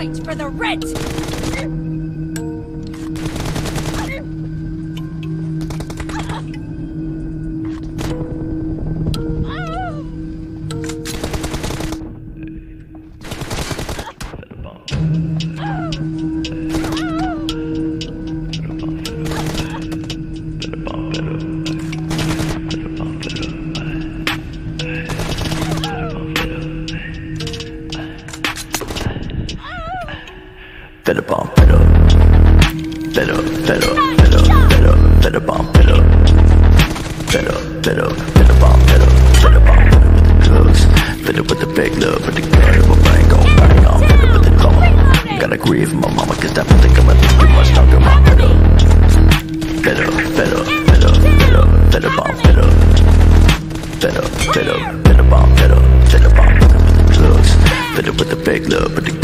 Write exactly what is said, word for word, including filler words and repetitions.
point for the rent! Better bomb, better, better, better, better, better, better bomb, better, better, better, better bomb, better, better bomb, better with the drugs, better with the big love, with the gun, but I ain't gon' bang on, better with the drama. Gotta grieve my mama, cause that think I'ma think too much longer, my better, better, better, better, better, better bomb, better, better, better, better bomb, better, better bomb, better with the drugs, better with the big love, with the